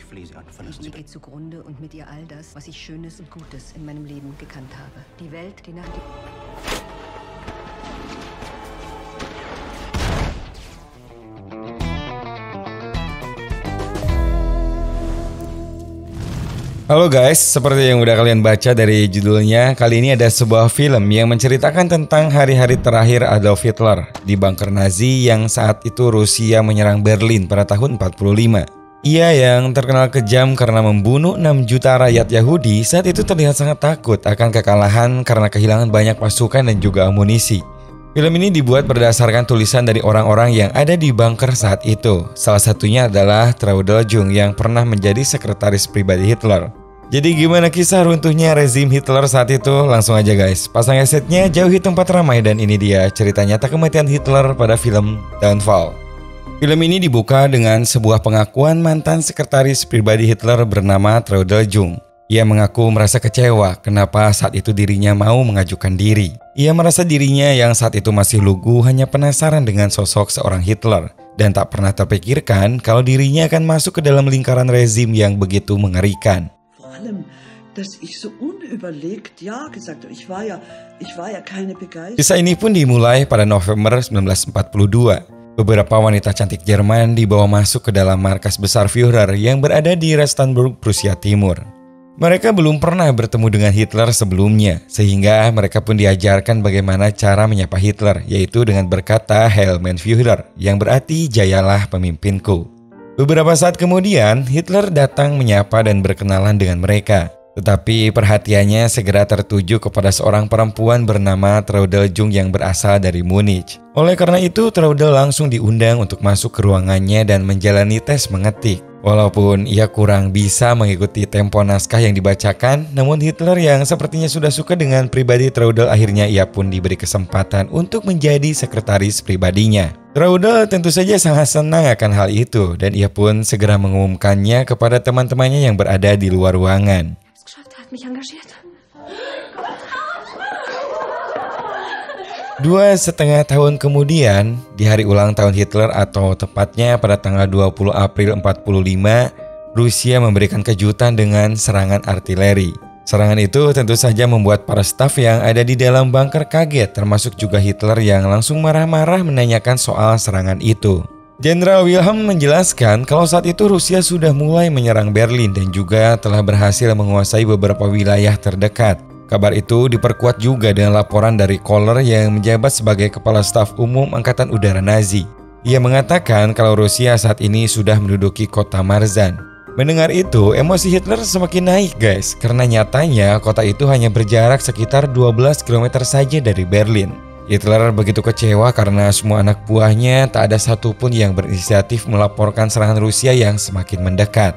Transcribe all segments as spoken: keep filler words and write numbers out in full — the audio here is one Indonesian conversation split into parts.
Die geht zugrunde und mit ihr all das, was ich Schönes und Gutes in meinem Leben gekannt habe. Die Welt, die nach dem... Halo guys, seperti yang udah kalian baca dari judulnya, kali ini ada sebuah film yang menceritakan tentang hari-hari terakhir Adolf Hitler di bunker Nazi yang saat itu Rusia menyerang Berlin pada tahun empat puluh lima. Ia yang terkenal kejam karena membunuh enam juta rakyat Yahudi saat itu terlihat sangat takut akan kekalahan karena kehilangan banyak pasukan dan juga amunisi. Film ini dibuat berdasarkan tulisan dari orang-orang yang ada di bunker saat itu. Salah satunya adalah Traudl Jung yang pernah menjadi sekretaris pribadi Hitler. Jadi gimana kisah runtuhnya rezim Hitler saat itu? Langsung aja guys, pasang headsetnya, jauhi tempat ramai, dan ini dia cerita nyata kematian Hitler pada film Downfall. Film ini dibuka dengan sebuah pengakuan mantan sekretaris pribadi Hitler bernama Traudl Jung. Ia mengaku merasa kecewa kenapa saat itu dirinya mau mengajukan diri. Ia merasa dirinya yang saat itu masih lugu hanya penasaran dengan sosok seorang Hitler dan tak pernah terpikirkan kalau dirinya akan masuk ke dalam lingkaran rezim yang begitu mengerikan. Kisah ini pun dimulai pada November seribu sembilan ratus empat puluh dua. Beberapa wanita cantik Jerman dibawa masuk ke dalam markas besar Führer yang berada di Rastenburg, Prusia Timur. Mereka belum pernah bertemu dengan Hitler sebelumnya, sehingga mereka pun diajarkan bagaimana cara menyapa Hitler, yaitu dengan berkata Heil mein Führer, yang berarti jayalah pemimpinku. Beberapa saat kemudian, Hitler datang menyapa dan berkenalan dengan mereka. Tetapi perhatiannya segera tertuju kepada seorang perempuan bernama Traudl Jung yang berasal dari Munich. Oleh karena itu, Traudl langsung diundang untuk masuk ke ruangannya dan menjalani tes mengetik. Walaupun ia kurang bisa mengikuti tempo naskah yang dibacakan, namun Hitler yang sepertinya sudah suka dengan pribadi Traudl, akhirnya ia pun diberi kesempatan untuk menjadi sekretaris pribadinya. Traudl tentu saja sangat senang akan hal itu dan ia pun segera mengumumkannya kepada teman-temannya yang berada di luar ruangan. Dua setengah tahun kemudian, di hari ulang tahun Hitler atau tepatnya pada tanggal dua puluh April empat puluh lima, Rusia memberikan kejutan dengan serangan artileri. Serangan itu tentu saja membuat para staf yang ada di dalam bunker kaget, termasuk juga Hitler yang langsung marah-marah menanyakan soal serangan itu. Jenderal Wilhelm menjelaskan kalau saat itu Rusia sudah mulai menyerang Berlin dan juga telah berhasil menguasai beberapa wilayah terdekat. Kabar itu diperkuat juga dengan laporan dari Kohler yang menjabat sebagai Kepala Staf Umum Angkatan Udara Nazi. Ia mengatakan kalau Rusia saat ini sudah menduduki kota Marzan. Mendengar itu, emosi Hitler semakin naik guys, karena nyatanya kota itu hanya berjarak sekitar dua belas kilometer saja dari Berlin. Hitler begitu kecewa karena semua anak buahnya tak ada satupun yang berinisiatif melaporkan serangan Rusia yang semakin mendekat.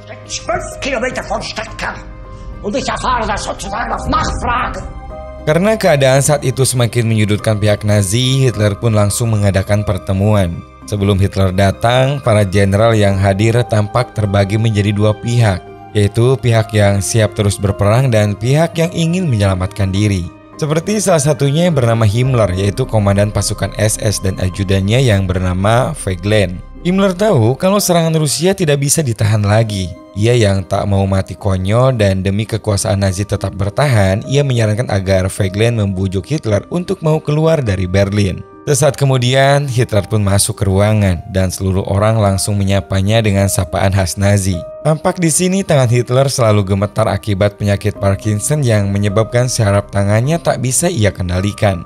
Karena keadaan saat itu semakin menyudutkan pihak Nazi, Hitler pun langsung mengadakan pertemuan. Sebelum Hitler datang, para jenderal yang hadir tampak terbagi menjadi dua pihak, yaitu pihak yang siap terus berperang dan pihak yang ingin menyelamatkan diri. Seperti salah satunya yang bernama Himmler, yaitu komandan pasukan S S dan ajudannya yang bernama Weygand. Himmler tahu kalau serangan Rusia tidak bisa ditahan lagi. Ia yang tak mau mati konyol dan demi kekuasaan Nazi tetap bertahan, ia menyarankan agar Weygand membujuk Hitler untuk mau keluar dari Berlin. Sesaat kemudian, Hitler pun masuk ke ruangan dan seluruh orang langsung menyapanya dengan sapaan khas Nazi. Tampak di sini tangan Hitler selalu gemetar akibat penyakit Parkinson yang menyebabkan saraf tangannya tak bisa ia kendalikan.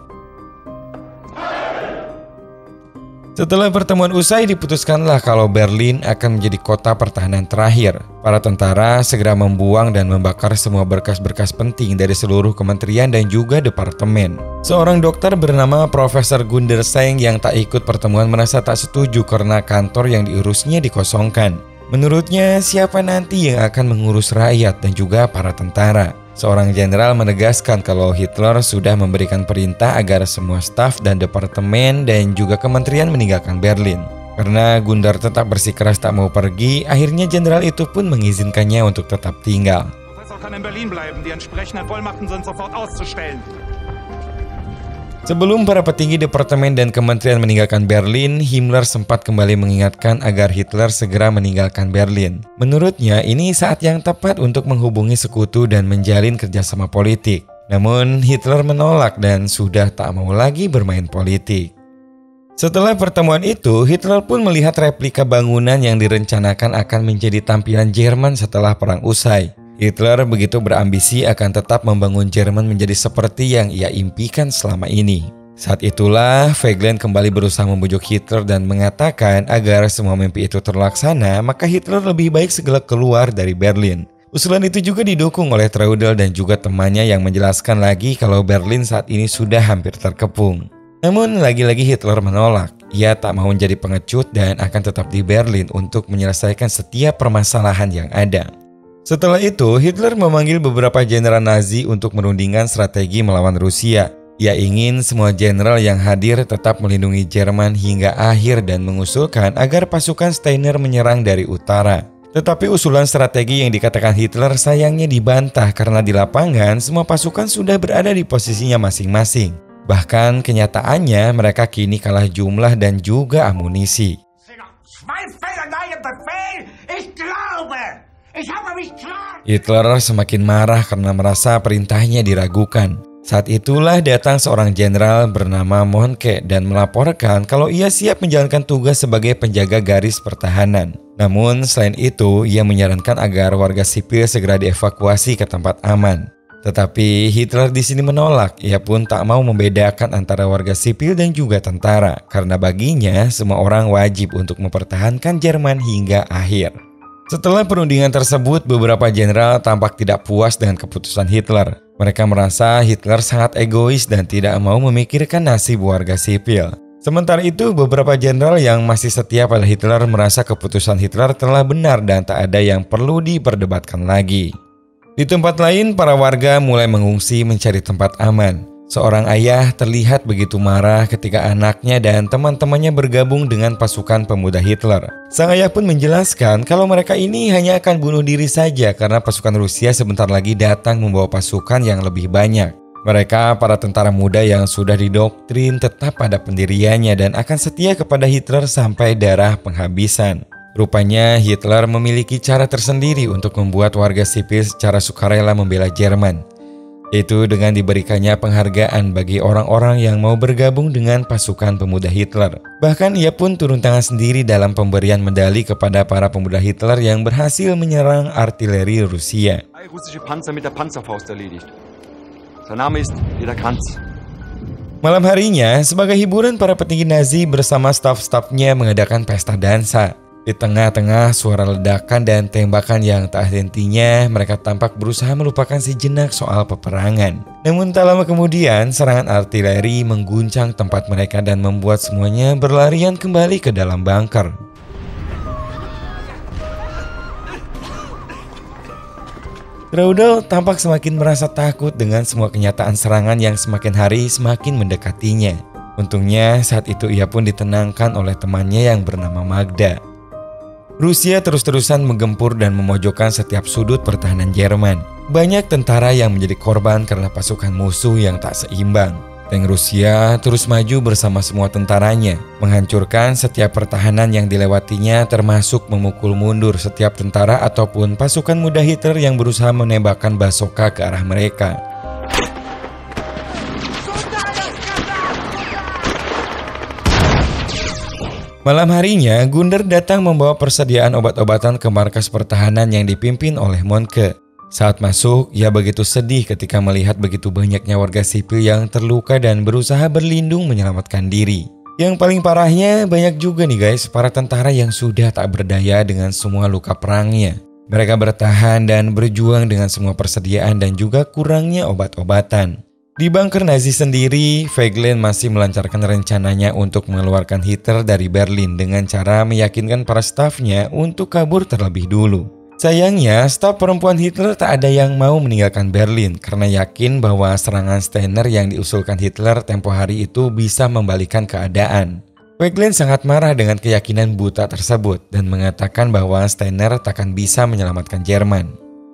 Setelah pertemuan usai, diputuskanlah kalau Berlin akan menjadi kota pertahanan terakhir. Para tentara segera membuang dan membakar semua berkas-berkas penting dari seluruh kementerian dan juga departemen. Seorang dokter bernama Profesor Gunderseng yang tak ikut pertemuan merasa tak setuju karena kantor yang diurusnya dikosongkan. Menurutnya, siapa nanti yang akan mengurus rakyat dan juga para tentara? Seorang jenderal menegaskan kalau Hitler sudah memberikan perintah agar semua staf dan departemen dan juga kementerian meninggalkan Berlin. Karena Gundar tetap bersikeras tak mau pergi, akhirnya jenderal itu pun mengizinkannya untuk tetap tinggal. Sebelum para petinggi departemen dan kementerian meninggalkan Berlin, Himmler sempat kembali mengingatkan agar Hitler segera meninggalkan Berlin. Menurutnya, ini saat yang tepat untuk menghubungi sekutu dan menjalin kerjasama politik. Namun, Hitler menolak dan sudah tak mau lagi bermain politik. Setelah pertemuan itu, Hitler pun melihat replika bangunan yang direncanakan akan menjadi tampilan Jerman setelah perang usai. Hitler begitu berambisi akan tetap membangun Jerman menjadi seperti yang ia impikan selama ini. Saat itulah, Veblen kembali berusaha membujuk Hitler dan mengatakan agar semua mimpi itu terlaksana, maka Hitler lebih baik segera keluar dari Berlin. Usulan itu juga didukung oleh Traudel dan juga temannya yang menjelaskan lagi kalau Berlin saat ini sudah hampir terkepung. Namun lagi-lagi Hitler menolak. Ia tak mau menjadi pengecut dan akan tetap di Berlin untuk menyelesaikan setiap permasalahan yang ada. Setelah itu, Hitler memanggil beberapa jenderal Nazi untuk merundingkan strategi melawan Rusia. Ia ingin semua jenderal yang hadir tetap melindungi Jerman hingga akhir dan mengusulkan agar pasukan Steiner menyerang dari utara. Tetapi usulan strategi yang dikatakan Hitler sayangnya dibantah karena di lapangan semua pasukan sudah berada di posisinya masing-masing. Bahkan kenyataannya mereka kini kalah jumlah dan juga amunisi. Hitler semakin marah karena merasa perintahnya diragukan. Saat itulah datang seorang jenderal bernama Mohnke dan melaporkan kalau ia siap menjalankan tugas sebagai penjaga garis pertahanan. Namun selain itu, ia menyarankan agar warga sipil segera dievakuasi ke tempat aman. Tetapi Hitler di sini menolak. Ia pun tak mau membedakan antara warga sipil dan juga tentara, karena baginya semua orang wajib untuk mempertahankan Jerman hingga akhir. Setelah perundingan tersebut, beberapa jenderal tampak tidak puas dengan keputusan Hitler. Mereka merasa Hitler sangat egois dan tidak mau memikirkan nasib warga sipil. Sementara itu, beberapa jenderal yang masih setia pada Hitler merasa keputusan Hitler telah benar dan tak ada yang perlu diperdebatkan lagi. Di tempat lain, para warga mulai mengungsi mencari tempat aman. Seorang ayah terlihat begitu marah ketika anaknya dan teman-temannya bergabung dengan pasukan pemuda Hitler. Sang ayah pun menjelaskan kalau mereka ini hanya akan bunuh diri saja karena pasukan Rusia sebentar lagi datang membawa pasukan yang lebih banyak. Mereka, para tentara muda yang sudah didoktrin tetap pada pendiriannya dan akan setia kepada Hitler sampai darah penghabisan. Rupanya Hitler memiliki cara tersendiri untuk membuat warga sipil secara sukarela membela Jerman. Itu dengan diberikannya penghargaan bagi orang-orang yang mau bergabung dengan pasukan pemuda Hitler. Bahkan ia pun turun tangan sendiri dalam pemberian medali kepada para pemuda Hitler yang berhasil menyerang artileri Rusia. Malam harinya, sebagai hiburan para petinggi Nazi bersama staf-stafnya mengadakan pesta dansa. Di tengah-tengah suara ledakan dan tembakan yang tak hentinya, mereka tampak berusaha melupakan sejenak soal peperangan. Namun tak lama kemudian, serangan artileri mengguncang tempat mereka dan membuat semuanya berlarian kembali ke dalam bunker. Traudel tampak semakin merasa takut dengan semua kenyataan serangan yang semakin hari semakin mendekatinya. Untungnya saat itu ia pun ditenangkan oleh temannya yang bernama Magda. Rusia terus-terusan menggempur dan memojokkan setiap sudut pertahanan Jerman. Banyak tentara yang menjadi korban karena pasukan musuh yang tak seimbang. Tank Rusia terus maju bersama semua tentaranya, menghancurkan setiap pertahanan yang dilewatinya, termasuk memukul mundur setiap tentara ataupun pasukan muda Hitler yang berusaha menembakkan basoka ke arah mereka. Malam harinya, Gunder datang membawa persediaan obat-obatan ke markas pertahanan yang dipimpin oleh Mohnke. Saat masuk, ia begitu sedih ketika melihat begitu banyaknya warga sipil yang terluka dan berusaha berlindung menyelamatkan diri. Yang paling parahnya, banyak juga nih guys, para tentara yang sudah tak berdaya dengan semua luka perangnya. Mereka bertahan dan berjuang dengan semua persediaan dan juga kurangnya obat-obatan. Di bunker Nazi sendiri, Veblen masih melancarkan rencananya untuk mengeluarkan Hitler dari Berlin dengan cara meyakinkan para stafnya untuk kabur terlebih dulu. Sayangnya, staf perempuan Hitler tak ada yang mau meninggalkan Berlin karena yakin bahwa serangan Steiner yang diusulkan Hitler tempo hari itu bisa membalikan keadaan. Veblen sangat marah dengan keyakinan buta tersebut dan mengatakan bahwa Steiner takkan bisa menyelamatkan Jerman.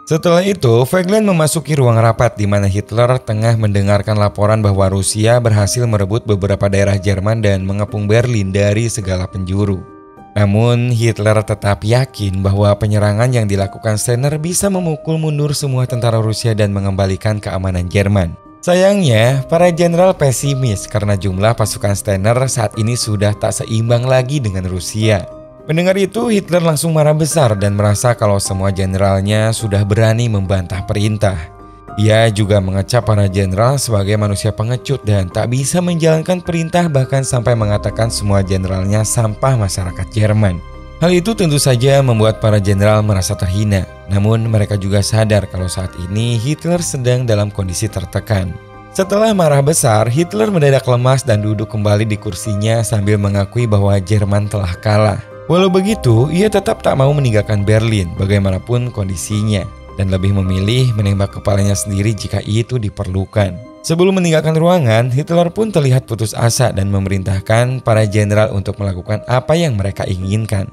Setelah itu, Veblen memasuki ruang rapat di mana Hitler tengah mendengarkan laporan bahwa Rusia berhasil merebut beberapa daerah Jerman dan mengepung Berlin dari segala penjuru. Namun, Hitler tetap yakin bahwa penyerangan yang dilakukan Steiner bisa memukul mundur semua tentara Rusia dan mengembalikan keamanan Jerman. Sayangnya, para jenderal pesimis karena jumlah pasukan Steiner saat ini sudah tak seimbang lagi dengan Rusia. Mendengar itu, Hitler langsung marah besar dan merasa kalau semua jenderalnya sudah berani membantah perintah. Ia juga mengecap para jenderal sebagai manusia pengecut dan tak bisa menjalankan perintah, bahkan sampai mengatakan semua jenderalnya sampah masyarakat Jerman. Hal itu tentu saja membuat para jenderal merasa terhina. Namun mereka juga sadar kalau saat ini Hitler sedang dalam kondisi tertekan. Setelah marah besar, Hitler mendadak lemas dan duduk kembali di kursinya sambil mengakui bahwa Jerman telah kalah. Walau begitu, ia tetap tak mau meninggalkan Berlin bagaimanapun kondisinya dan lebih memilih menembak kepalanya sendiri jika itu diperlukan. Sebelum meninggalkan ruangan, Hitler pun terlihat putus asa dan memerintahkan para jenderal untuk melakukan apa yang mereka inginkan.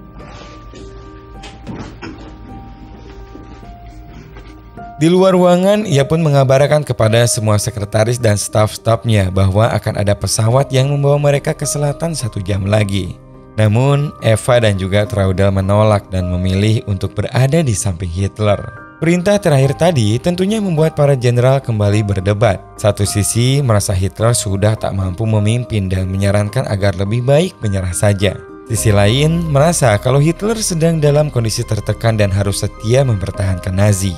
Di luar ruangan, ia pun mengabarkan kepada semua sekretaris dan staf-stafnya bahwa akan ada pesawat yang membawa mereka ke selatan satu jam lagi. Namun, Eva dan juga Traudel menolak dan memilih untuk berada di samping Hitler. Perintah terakhir tadi tentunya membuat para jenderal kembali berdebat. Satu sisi merasa Hitler sudah tak mampu memimpin dan menyarankan agar lebih baik menyerah saja. Sisi lain merasa kalau Hitler sedang dalam kondisi tertekan dan harus setia mempertahankan Nazi.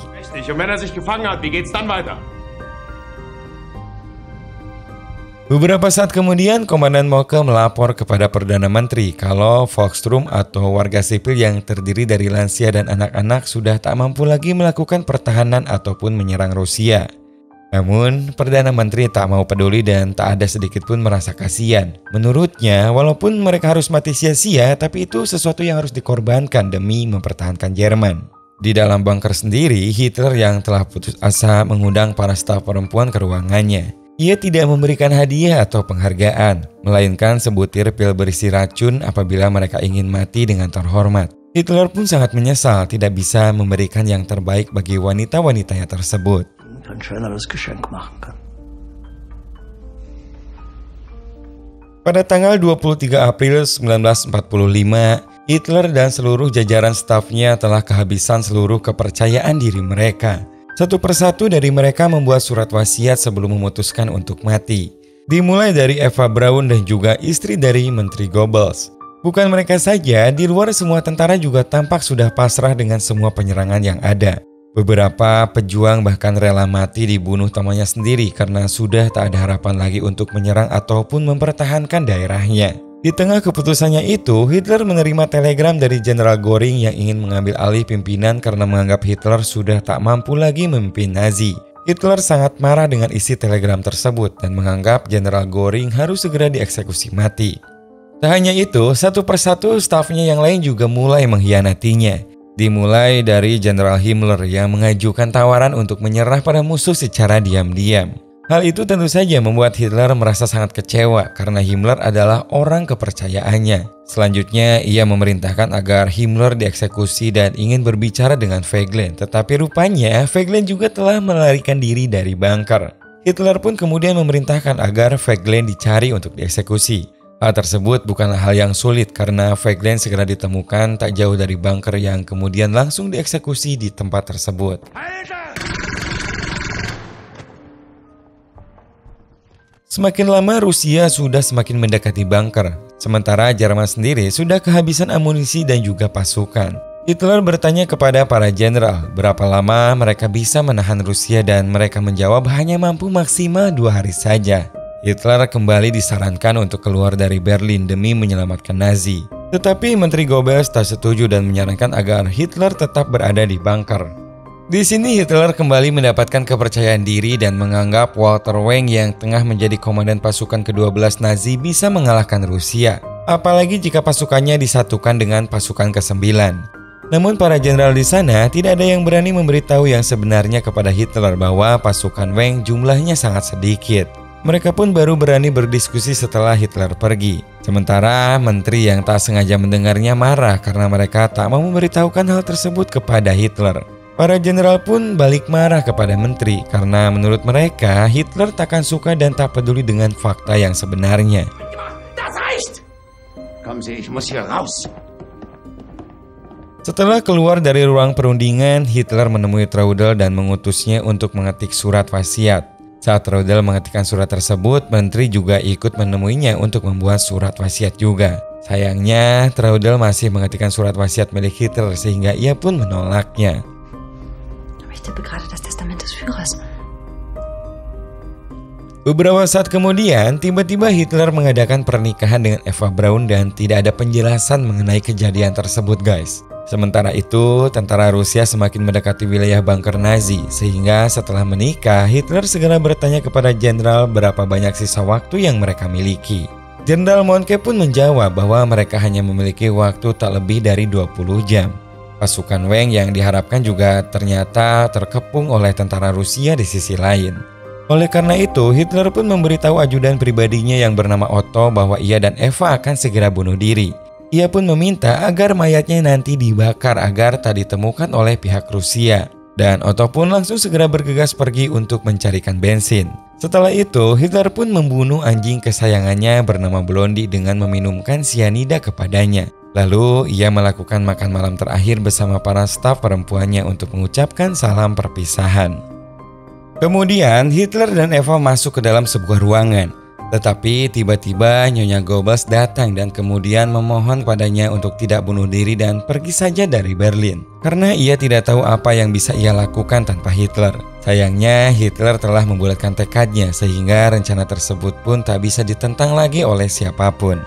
Beberapa saat kemudian, Komandan Moke melapor kepada Perdana Menteri kalau Volkssturm atau warga sipil yang terdiri dari lansia dan anak-anak sudah tak mampu lagi melakukan pertahanan ataupun menyerang Rusia. Namun, Perdana Menteri tak mau peduli dan tak ada sedikit pun merasa kasihan. Menurutnya, walaupun mereka harus mati sia-sia, tapi itu sesuatu yang harus dikorbankan demi mempertahankan Jerman. Di dalam bunker sendiri, Hitler yang telah putus asa mengundang para staf perempuan ke ruangannya. Ia tidak memberikan hadiah atau penghargaan, melainkan sebutir pil berisi racun apabila mereka ingin mati dengan terhormat. Hitler pun sangat menyesal tidak bisa memberikan yang terbaik bagi wanita-wanitanya tersebut. Pada tanggal dua puluh tiga April seribu sembilan ratus empat puluh lima, Hitler dan seluruh jajaran stafnya telah kehabisan seluruh kepercayaan diri mereka. Satu persatu dari mereka membuat surat wasiat sebelum memutuskan untuk mati. Dimulai dari Eva Braun dan juga istri dari Menteri Goebbels. Bukan mereka saja, di luar semua tentara juga tampak sudah pasrah dengan semua penyerangan yang ada. Beberapa pejuang bahkan rela mati dibunuh temannya sendiri karena sudah tak ada harapan lagi untuk menyerang ataupun mempertahankan daerahnya. Di tengah keputusannya itu, Hitler menerima telegram dari Jenderal Göring yang ingin mengambil alih pimpinan karena menganggap Hitler sudah tak mampu lagi memimpin Nazi. Hitler sangat marah dengan isi telegram tersebut dan menganggap Jenderal Göring harus segera dieksekusi mati. Tak hanya itu, satu persatu stafnya yang lain juga mulai mengkhianatinya. Dimulai dari Jenderal Himmler yang mengajukan tawaran untuk menyerah pada musuh secara diam-diam. Hal itu tentu saja membuat Hitler merasa sangat kecewa karena Himmler adalah orang kepercayaannya. Selanjutnya, ia memerintahkan agar Himmler dieksekusi dan ingin berbicara dengan Veblen. Tetapi rupanya Veblen juga telah melarikan diri dari bunker. Hitler pun kemudian memerintahkan agar Veblen dicari untuk dieksekusi. Hal tersebut bukanlah hal yang sulit karena Veblen segera ditemukan tak jauh dari bunker yang kemudian langsung dieksekusi di tempat tersebut. Semakin lama Rusia sudah semakin mendekati bunker, sementara Jerman sendiri sudah kehabisan amunisi dan juga pasukan. Hitler bertanya kepada para jenderal berapa lama mereka bisa menahan Rusia dan mereka menjawab hanya mampu maksimal dua hari saja. Hitler kembali disarankan untuk keluar dari Berlin demi menyelamatkan Nazi. Tetapi Menteri Goebbels tak setuju dan menyarankan agar Hitler tetap berada di bunker. Di sini Hitler kembali mendapatkan kepercayaan diri dan menganggap Walter Weng yang tengah menjadi komandan pasukan kedua belas Nazi bisa mengalahkan Rusia. Apalagi jika pasukannya disatukan dengan pasukan kesembilan. Namun para jenderal di sana tidak ada yang berani memberitahu yang sebenarnya kepada Hitler bahwa pasukan Weng jumlahnya sangat sedikit. Mereka pun baru berani berdiskusi setelah Hitler pergi. Sementara menteri yang tak sengaja mendengarnya marah karena mereka tak mau memberitahukan hal tersebut kepada Hitler. Para jenderal pun balik marah kepada menteri karena menurut mereka Hitler takkan suka dan tak peduli dengan fakta yang sebenarnya. Setelah keluar dari ruang perundingan, Hitler menemui Traudel dan mengutusnya untuk mengetik surat wasiat. Saat Traudel mengetikkan surat tersebut, menteri juga ikut menemuinya untuk membuat surat wasiat juga. Sayangnya, Traudel masih mengetikkan surat wasiat milik Hitler sehingga ia pun menolaknya. Beberapa saat kemudian, tiba-tiba Hitler mengadakan pernikahan dengan Eva Braun dan tidak ada penjelasan mengenai kejadian tersebut, guys. Sementara itu, tentara Rusia semakin mendekati wilayah bunker Nazi, sehingga setelah menikah, Hitler segera bertanya kepada jenderal berapa banyak sisa waktu yang mereka miliki. Jenderal Monke pun menjawab bahwa mereka hanya memiliki waktu tak lebih dari dua puluh jam. Pasukan Weng yang diharapkan juga ternyata terkepung oleh tentara Rusia di sisi lain. Oleh karena itu, Hitler pun memberitahu ajudan pribadinya yang bernama Otto bahwa ia dan Eva akan segera bunuh diri. Ia pun meminta agar mayatnya nanti dibakar agar tak ditemukan oleh pihak Rusia. Dan Otto pun langsung segera bergegas pergi untuk mencarikan bensin. Setelah itu, Hitler pun membunuh anjing kesayangannya bernama Blondie dengan meminumkan sianida kepadanya. Lalu, ia melakukan makan malam terakhir bersama para staf perempuannya untuk mengucapkan salam perpisahan. Kemudian, Hitler dan Eva masuk ke dalam sebuah ruangan. Tetapi tiba-tiba Nyonya Goebbels datang dan kemudian memohon padanya untuk tidak bunuh diri dan pergi saja dari Berlin. Karena ia tidak tahu apa yang bisa ia lakukan tanpa Hitler. Sayangnya, Hitler telah membulatkan tekadnya sehingga rencana tersebut pun tak bisa ditentang lagi oleh siapapun.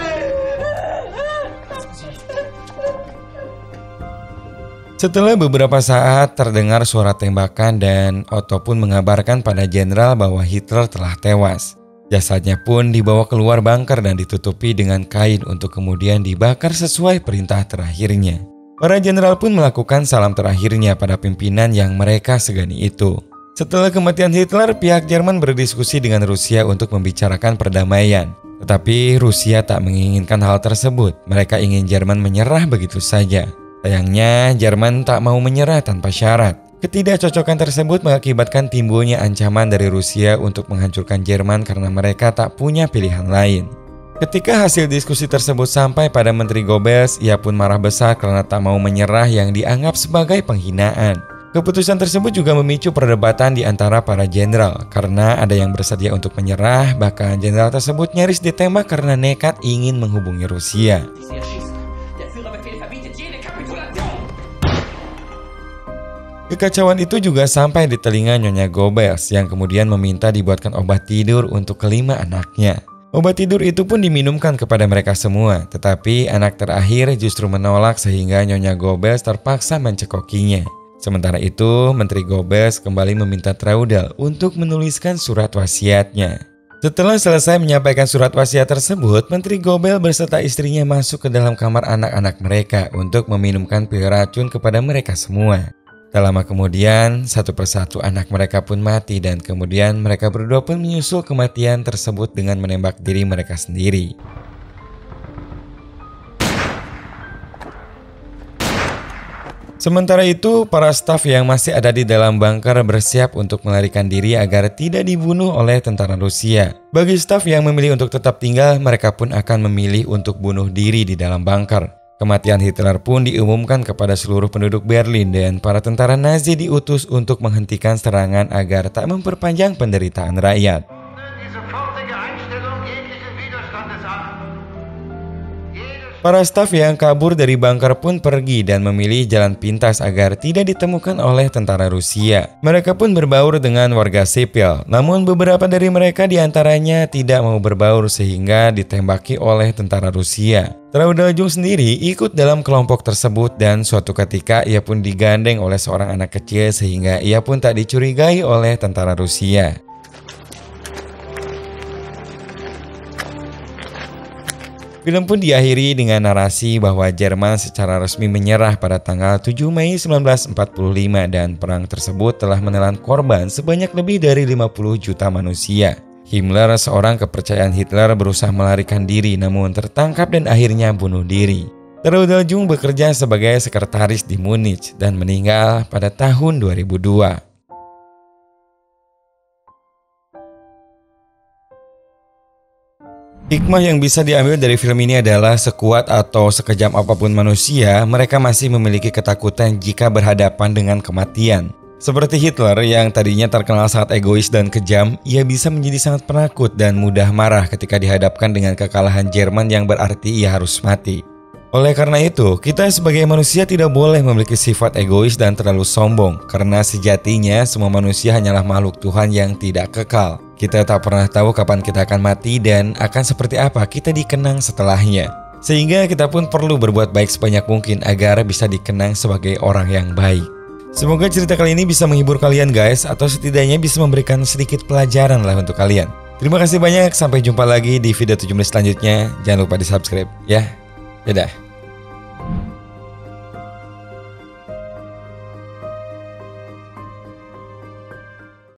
Setelah beberapa saat terdengar suara tembakan dan Otto pun mengabarkan pada jenderal bahwa Hitler telah tewas. Jasadnya pun dibawa keluar bunker dan ditutupi dengan kain untuk kemudian dibakar sesuai perintah terakhirnya. Para jenderal pun melakukan salam terakhirnya pada pimpinan yang mereka segani itu. Setelah kematian Hitler, pihak Jerman berdiskusi dengan Rusia untuk membicarakan perdamaian. Tetapi Rusia tak menginginkan hal tersebut. Mereka ingin Jerman menyerah begitu saja. Sayangnya, Jerman tak mau menyerah tanpa syarat. Ketidakcocokan tersebut mengakibatkan timbulnya ancaman dari Rusia untuk menghancurkan Jerman karena mereka tak punya pilihan lain. Ketika hasil diskusi tersebut sampai pada Menteri Goebbels, ia pun marah besar karena tak mau menyerah yang dianggap sebagai penghinaan. Keputusan tersebut juga memicu perdebatan di antara para jenderal karena ada yang bersedia untuk menyerah, bahkan jenderal tersebut nyaris ditembak karena nekat ingin menghubungi Rusia. Kekacauan itu juga sampai di telinga Nyonya Goebbels yang kemudian meminta dibuatkan obat tidur untuk kelima anaknya. Obat tidur itu pun diminumkan kepada mereka semua, tetapi anak terakhir justru menolak sehingga Nyonya Goebbels terpaksa mencekokinya. Sementara itu, Menteri Goebbels kembali meminta Traudel untuk menuliskan surat wasiatnya. Setelah selesai menyampaikan surat wasiat tersebut, Menteri Goebbels beserta istrinya masuk ke dalam kamar anak-anak mereka untuk meminumkan pil racun kepada mereka semua. Tak lama kemudian, satu persatu anak mereka pun mati dan kemudian mereka berdua pun menyusul kematian tersebut dengan menembak diri mereka sendiri. Sementara itu, para staf yang masih ada di dalam bunker bersiap untuk melarikan diri agar tidak dibunuh oleh tentara Rusia. Bagi staf yang memilih untuk tetap tinggal, mereka pun akan memilih untuk bunuh diri di dalam bunker. Kematian Hitler pun diumumkan kepada seluruh penduduk Berlin dan para tentara Nazi diutus untuk menghentikan serangan agar tak memperpanjang penderitaan rakyat. Para staf yang kabur dari bunker pun pergi dan memilih jalan pintas agar tidak ditemukan oleh tentara Rusia. Mereka pun berbaur dengan warga sipil, namun beberapa dari mereka diantaranya tidak mau berbaur sehingga ditembaki oleh tentara Rusia. Traudel Jung sendiri ikut dalam kelompok tersebut dan suatu ketika ia pun digandeng oleh seorang anak kecil sehingga ia pun tak dicurigai oleh tentara Rusia. Film pun diakhiri dengan narasi bahwa Jerman secara resmi menyerah pada tanggal tujuh Mei seribu sembilan ratus empat puluh lima dan perang tersebut telah menelan korban sebanyak lebih dari lima puluh juta manusia. Himmler, seorang kepercayaan Hitler, berusaha melarikan diri namun tertangkap dan akhirnya bunuh diri. Theodor Jung bekerja sebagai sekretaris di Munich dan meninggal pada tahun dua ribu dua. Hikmah yang bisa diambil dari film ini adalah sekuat atau sekejam apapun manusia, mereka masih memiliki ketakutan jika berhadapan dengan kematian. Seperti Hitler yang tadinya terkenal sangat egois dan kejam, ia bisa menjadi sangat penakut dan mudah marah ketika dihadapkan dengan kekalahan Jerman yang berarti ia harus mati. Oleh karena itu, kita sebagai manusia tidak boleh memiliki sifat egois dan terlalu sombong, karena sejatinya semua manusia hanyalah makhluk Tuhan yang tidak kekal. Kita tak pernah tahu kapan kita akan mati dan akan seperti apa kita dikenang setelahnya. Sehingga kita pun perlu berbuat baik sebanyak mungkin agar bisa dikenang sebagai orang yang baik. Semoga cerita kali ini bisa menghibur kalian guys, atau setidaknya bisa memberikan sedikit pelajaran lah untuk kalian. Terima kasih banyak, sampai jumpa lagi di video tujuh belas selanjutnya. Jangan lupa di subscribe ya. Dadah.